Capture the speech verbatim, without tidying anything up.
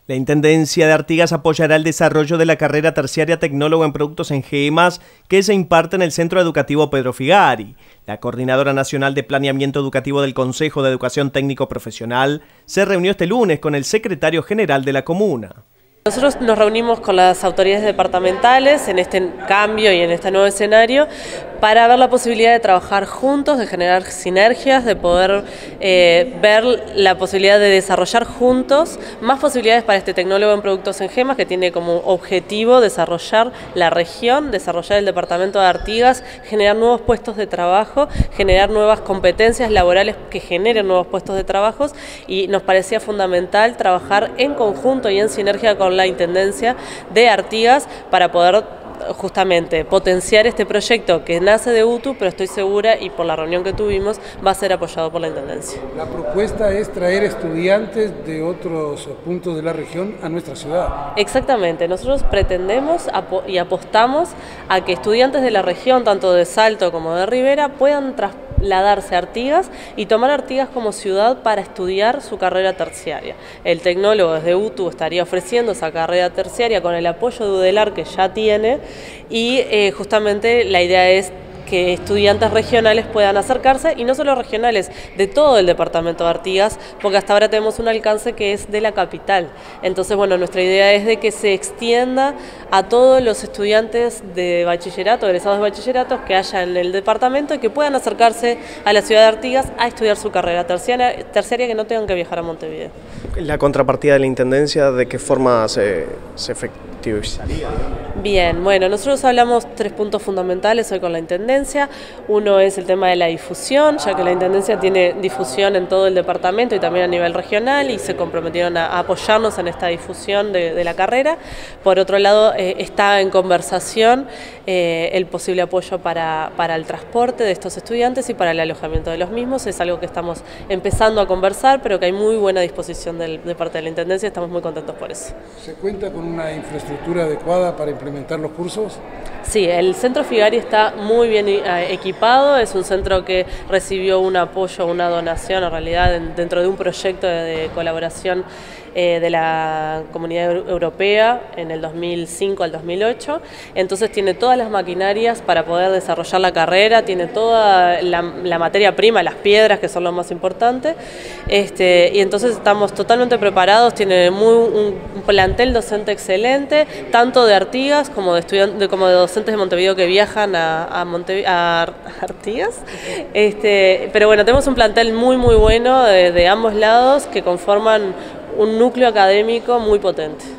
La Intendencia de Artigas apoyará el desarrollo de la carrera terciaria Tecnólogo en Productos en Gemas que se imparte en el Centro Educativo Pedro Figari. La Coordinadora Nacional de Planeamiento Educativo del Consejo de Educación Técnico Profesional se reunió este lunes con el secretario general de la comuna. Nosotros nos reunimos con las autoridades departamentales en este cambio y en este nuevo escenario para ver la posibilidad de trabajar juntos, de generar sinergias, de poder eh, ver la posibilidad de desarrollar juntos más posibilidades para este tecnólogo en productos en gemas que tiene como objetivo desarrollar la región, desarrollar el departamento de Artigas, generar nuevos puestos de trabajo, generar nuevas competencias laborales que generen nuevos puestos de trabajo, y nos parecía fundamental trabajar en conjunto y en sinergia con la Intendencia de Artigas para poder justamente potenciar este proyecto que nace de U T U, pero estoy segura, y por la reunión que tuvimos, va a ser apoyado por la Intendencia. La propuesta es traer estudiantes de otros puntos de la región a nuestra ciudad. Exactamente, nosotros pretendemos y apostamos a que estudiantes de la región, tanto de Salto como de Rivera, puedan trasladarse a Artigas y tomar Artigas como ciudad para estudiar su carrera terciaria. El tecnólogo desde U T U estaría ofreciendo esa carrera terciaria con el apoyo de UDELAR que ya tiene, y eh, justamente la idea es que estudiantes regionales puedan acercarse, y no solo regionales, de todo el departamento de Artigas, porque hasta ahora tenemos un alcance que es de la capital. Entonces, bueno, nuestra idea es de que se extienda a todos los estudiantes de bachillerato, egresados de bachillerato que haya en el departamento, y que puedan acercarse a la ciudad de Artigas a estudiar su carrera terciaria, terciaria que no tengan que viajar a Montevideo. ¿La contrapartida de la Intendencia de qué forma se, se efectivizaría? Bien, bueno, nosotros hablamos tres puntos fundamentales hoy con la Intendencia. Uno es el tema de la difusión, ya que la Intendencia tiene difusión en todo el departamento y también a nivel regional, y se comprometieron a, a apoyarnos en esta difusión de, de la carrera. Por otro lado, eh, está en conversación eh, el posible apoyo para, para el transporte de estos estudiantes y para el alojamiento de los mismos. Es algo que estamos empezando a conversar, pero que hay muy buena disposición de, de parte de la Intendencia. Estamos muy contentos por eso. ¿Se cuenta con una infraestructura adecuada para implementar los cursos? Sí, el Centro Figari está muy bien equipado, es un centro que recibió un apoyo, una donación en realidad dentro de un proyecto de, de colaboración eh, de la Comunidad Europea en el dos mil cinco al dos mil ocho, entonces tiene todas las maquinarias para poder desarrollar la carrera, tiene toda la, la materia prima, las piedras, que son lo más importante, este, y entonces estamos totalmente preparados, tiene muy, un, un plantel docente excelente, tanto de Artigas como de estudiantes, como de docentes de Montevideo que viajan a, a, Montevideo, a Artigas, este, pero bueno, tenemos un plantel muy muy bueno de, de ambos lados que conforman un núcleo académico muy potente.